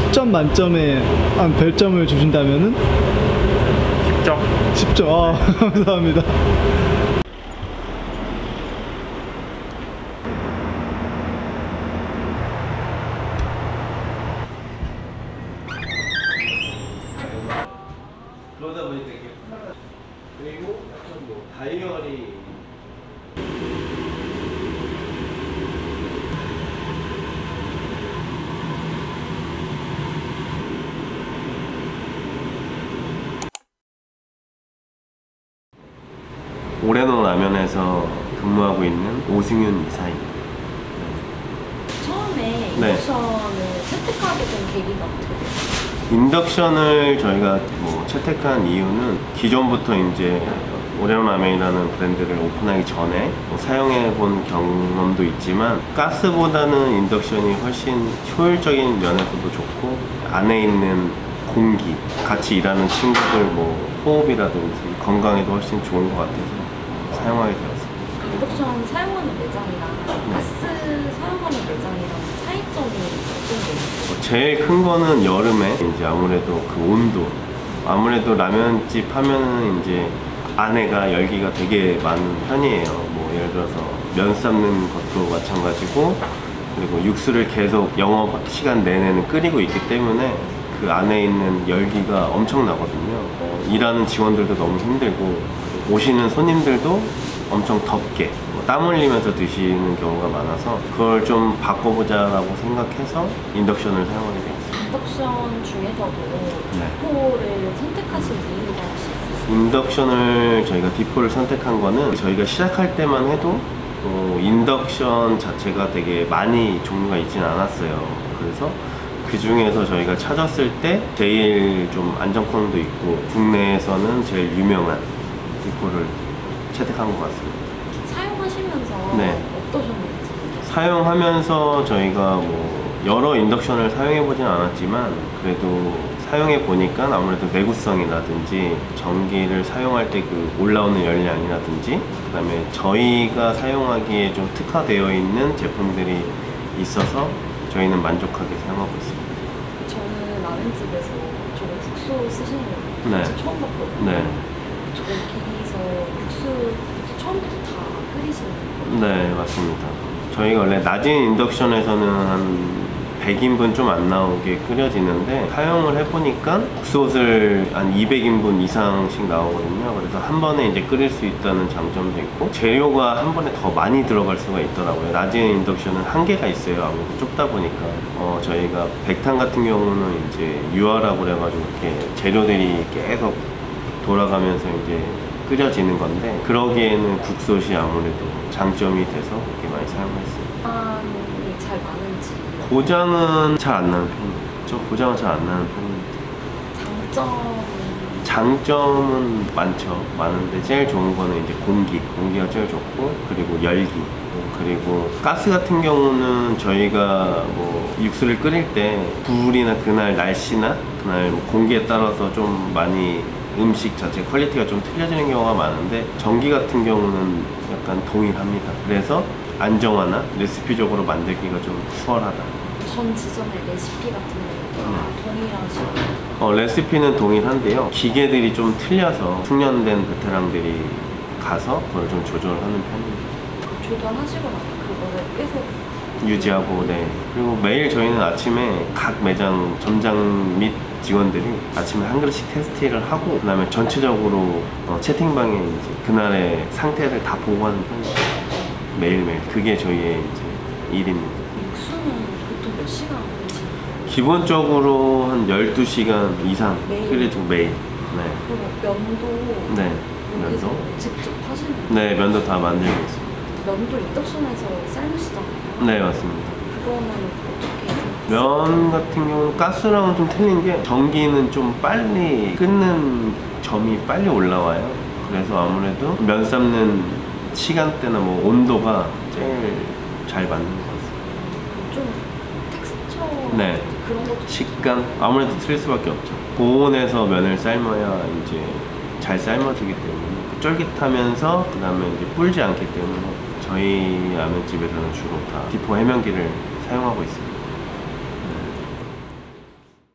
10점 만점에 한 별점을 주신다면은? 10점. 10점. 아, 감사합니다. 그러다 보니까 이게 그리고 약간 뭐 다이어리 오레노 라면에서 근무하고 있는 오승윤 이사입니다. 처음에 네. 인덕션을 채택하게 된 계기가 어떻게 됐어요? 인덕션을 저희가 뭐 채택한 이유는 기존부터 이제 오레노 라면이라는 브랜드를 오픈하기 전에 뭐 사용해 본 경험도 있지만 가스보다는 인덕션이 훨씬 효율적인 면에서도 좋고 안에 있는 공기, 같이 일하는 친구들 뭐 호흡이라든지 건강에도 훨씬 좋은 것 같아서 사용하게 되었습니다. 인덕션 사용하는 매장이랑 가스 사용하는 매장이랑 차이점이 어떤 게 있어요? 제일 큰 거는 여름에 이제 아무래도 그 온도, 아무래도 라면집 하면은 이제 안에가 열기가 되게 많은 편이에요. 뭐 예를 들어서 면 삶는 것도 마찬가지고, 그리고 육수를 계속 영업 시간 내내는 끓이고 있기 때문에 그 안에 있는 열기가 엄청나거든요. 일하는 직원들도 너무 힘들고 오시는 손님들도 엄청 덥게 땀 흘리면서 드시는 경우가 많아서 그걸 좀 바꿔보자라고 생각해서 인덕션을 사용하게 되었어요. 인덕션 중에서도 디포를 선택하신 이유가 혹시 있으세요? 인덕션을 저희가 디포를 선택한 거는 저희가 시작할 때만 해도 인덕션 자체가 되게 많이 종류가 있진 않았어요. 그래서 그 중에서 저희가 찾았을 때 제일 좀 안정성도 있고 국내에서는 제일 유명한 디포를 채택한 것 같습니다. 사용하시면서 네. 어떠셨는지? 사용하면서 저희가 뭐 여러 인덕션을 사용해 보진 않았지만 그래도 사용해 보니까 아무래도 내구성이라든지 전기를 사용할 때 그 올라오는 열량이라든지 그 다음에 저희가 사용하기에 좀 특화되어 있는 제품들이 있어서 저희는 만족하게 사용하고 있습니다. 저는 라면집에서 저거 국수 쓰시는 거 네. 처음 봤거든요. 네. 저기서 국수 처음부터 다 끓이시는 거예요? 네, 맞습니다. 저희가 원래 낮은 인덕션에서는 한 100인분 좀 안 나오게 끓여지는데 사용을 해보니까 국솥을 한 200인분 이상씩 나오거든요. 그래서 한 번에 이제 끓일 수 있다는 장점도 있고 재료가 한 번에 더 많이 들어갈 수가 있더라고요. 낮은 인덕션은 한계가 있어요. 아무래도 좁다 보니까 저희가 백탄 같은 경우는 이제 유화라고 그래가지고 이렇게 재료들이 계속 돌아가면서 이제 끓여지는 건데 그러기에는 국솥이 아무래도 장점이 돼서 그렇게 많이 사용했어요. 고장이 잘 많은지 고장은 잘 안 나는 편이에요. 저 고장은 잘 안 나는 편입니다. 장점은 많은데 제일 좋은 거는 이제 공기가 제일 좋고 그리고 열기 그리고 가스 같은 경우는 저희가 뭐 육수를 끓일 때 불이나 그날 날씨나 그날 뭐 공기에 따라서 좀 많이 음식 자체 퀄리티가 좀 틀려지는 경우가 많은데 전기 같은 경우는 약간 동일합니다. 그래서 안정화나 레시피적으로 만들기가 좀 수월하다. 전 지점의 레시피 같은 경우도 동일하시고 레시피는 동일한데요. 기계들이 좀 틀려서 숙련된 베테랑들이 가서 그걸 좀 조절하는 편입니다. 조절하시고 나서 그거를 계속 유지하고 네. 그리고 매일 저희는 아침에 각 매장 점장 및 직원들이 아침에 한 그릇씩 테스트를 하고 그 다음에 전체적으로 채팅방에 이제 그날의 상태를 다 보고하는 편입니다. 매일매일 그게 저희의 이제 일입니다. 육수는 보통 몇 시간 끓이시나요? 기본적으로 한 12시간 이상 매일? 끓이죠 매일. 네. 그리고 면도 네. 여기서 면도? 직접 하시는 거예요? 네, 면도 다 만들고 있습니다. 면도 인덕션에서 삶으시잖아요? 네, 맞습니다. 그거는 어떻게 해서? 면 같은 경우는 가스랑은 좀 틀린 게 전기는 좀 빨리 끓는 점이 빨리 올라와요. 그래서 아무래도 면 삶는 시간대나 뭐 온도가 제일 잘 맞는 것 같습니다. 좀 텍스처 네. 그런 것도 식감 아무래도 틀릴 수밖에 없죠. 고온에서 면을 삶아야 이제 잘 삶아지기 때문에 쫄깃하면서 그 다음에 이제 불지 않기 때문에 저희 라면집에서는 주로 다 디포 해면기를 사용하고 있습니다.